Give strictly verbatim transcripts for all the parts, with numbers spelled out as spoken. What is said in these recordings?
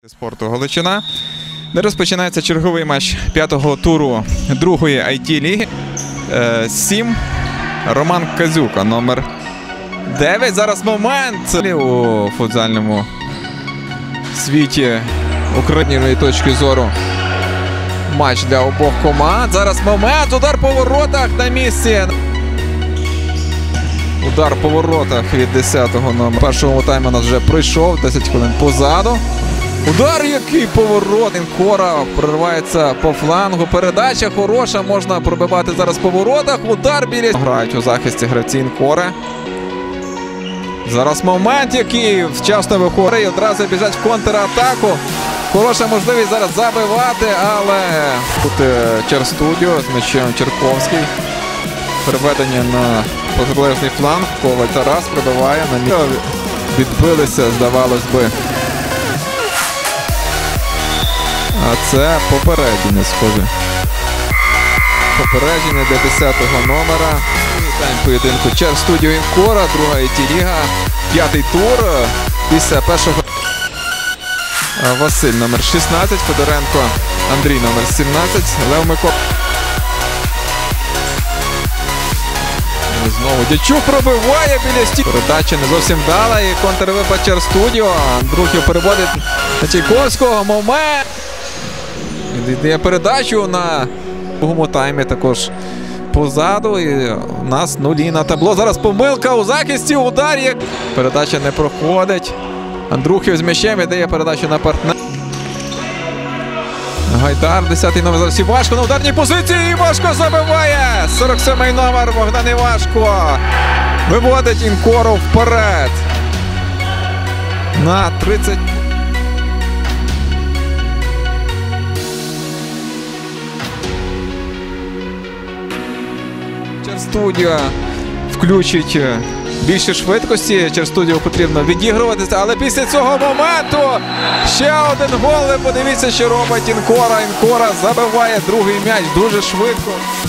Спорту Галичина, де розпочинається черговий матч п'ятого туру другої ай ті-ліги. Сім. Роман Казюка, номер дев'ять. Зараз момент у футзальному світі української точки зору. Матч для обох команд. Зараз момент. Удар по воротах на місці. Удар по воротах від десятого номера. Першого тайму у нас вже пройшов. десять хвилин позаду. Удар, який поворот. Інкора проривається по флангу. Передача хороша. Можна пробивати зараз по воротах. Удар біля. Грають у захисті гравці Інкори. Зараз момент, який вчасно виходить. Одразу біжать в контратаку. Хороша можливість зараз забивати, але тут Черстудіо з м'ячем Черковський. Переведення на протилежний фланг. Коваль Тарас пробиває. На місці. Відбилися, здавалось би. А це попередження, схоже. Попередження для десятого номера. Тайм поєдинку Черстудіо Інкора, друга ай ті-ліга, п'ятий тур. Після першого Василь номер шістнадцять, Федоренко Андрій номер сімнадцять, Лев Микола. Знову Дячук пробиває біля стійки. Передача не зовсім вдала і контрвипад Черстудіо. Андрухів переводить на Чайковського. Момент. Йде передачу на другому таймі також позаду. І у нас нулі на табло. Зараз помилка у захисті. Удар. Як... Передача не проходить. Андрухів з м'ячем віддає передачу на партнера. Гайдар, десятий номер. Зараз Івашко на ударній позиції. Івашко забиває. сорок сьомий номер Богдан Івашко. Виводить Інкору вперед. На тридцять. Черстудіо включить більше швидкості. Черстудіо потрібно відігруватися, але після цього моменту ще один гол. Ви подивіться, що робить Інкора. Інкора забиває другий м'яч дуже швидко.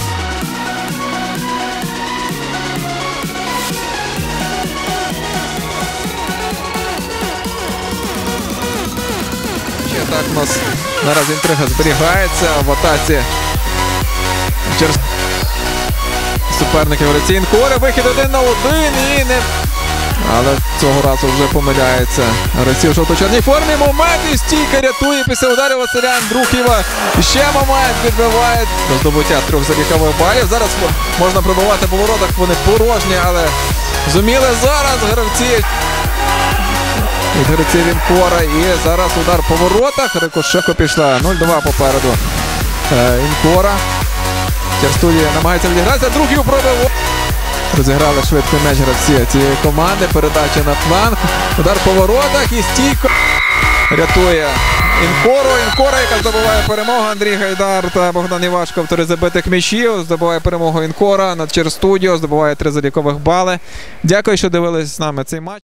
Ще так у нас наразі інтрига зберігається в атаці. Черстудіо. Суперники гравці Інкори. Вихід один на один і не... Але цього разу вже помиляється гравці в жовто-чорній формі. Момент і стійка рятує після ударів Василя Андрухіва. І ще момент відбиває до здобуття трьох залікових балів. Зараз можна пробивати по воротах. Вони порожні, але зуміли зараз гравці. Від гравців Інкора. І зараз удар по воротах. Рикошеко пішла. нуль-два попереду Інкора. Черстудіо намагається відігратися, другий пробив. Розіграли швидко м'яч гравці цієї команди. Передача на фланг. Удар по воротах і стійко рятує Інкору. Інкора, яка здобуває перемогу. Андрій Гайдар та Богдан Івашко, автори забитих м'ячів. Здобуває перемогу Інкора над Черстудіо. Здобуває три залікових бали. Дякую, що дивились з нами цей матч.